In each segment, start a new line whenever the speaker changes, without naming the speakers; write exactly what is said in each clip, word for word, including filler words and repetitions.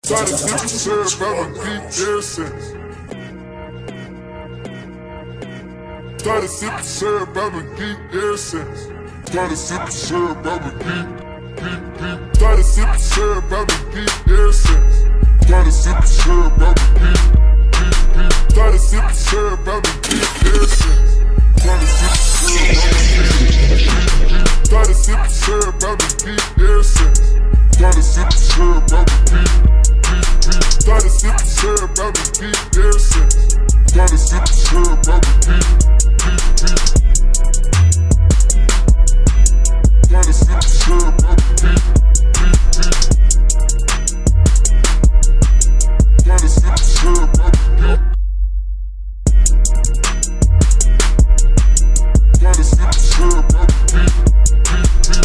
Started sipping syrup out of deep air sense. Started sipping syrup out of deep air sense. Started sipping syrup out of deep, deep, deep. Started sipping syrup out of deep air sense. Started sipping syrup out of deep, deep, deep. Started sipping syrup out of deep air sense. Started sipping syrup out of deep, deep, deep. Started sipping syrup out of deep air sense. Started sipping syrup out of deep, deep, deep. Started sipping syrup out of deep air sense. Started sipping syrup out of deep, deep, deep. Started sipping syrup out of deep, deep, deep. Started sipping syrup out of deep. Started sipping syrup out of deep, deep, deep.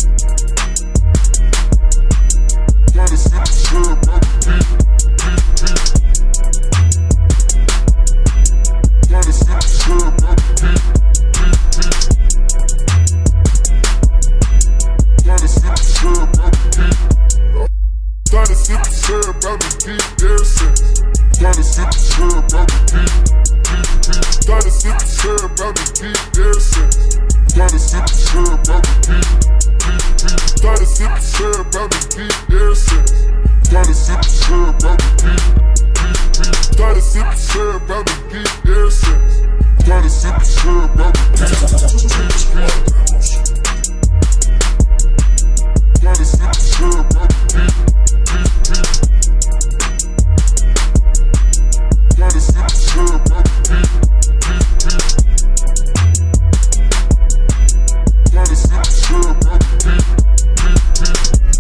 Started sipping syrup out of deep, deep, deep. Started sipping syrup out of deep, deep, deep. Started sipping syrup out of deep. Started sipping syrup out of deep air sense. Started sipping syrup out of deep, deep, deep. Started sipping syrup out of deep air sense. Started sipping syrup out of deep, deep, deep. Started sipping syrup out of deep air sense. Started sipping syrup out of deep, deep, deep. Started sipping syrup out of deep air sense. Started sipping syrup out of deep, deep, deep. Started sipping syrup out of deep, deep, deep. Started sipping syrup out of deep, deep, deep. Started sipping syrup out of deep, deep, deep.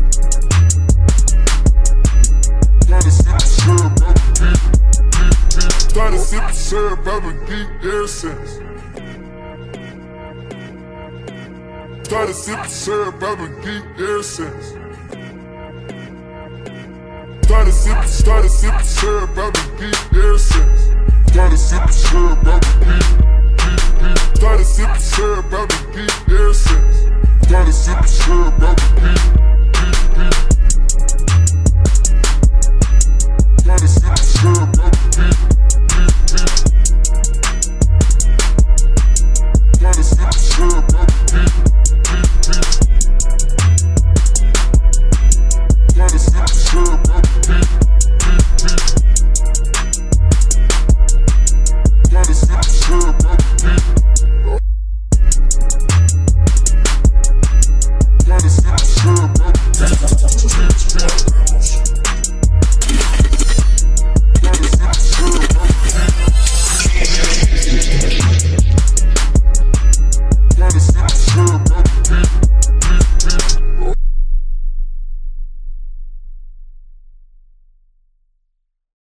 Started sipping syrup out of deep, deep, deep. Started sipping syrup out of deep air sense. Started sipping syrup out of deep air sense. Started sipping, started sipping syrup out of deep air sense. Started sipping syrup out of deep, deep, deep. Started sipping syrup out of deep air sense. Started sipping syrup out of deep, deep, deep.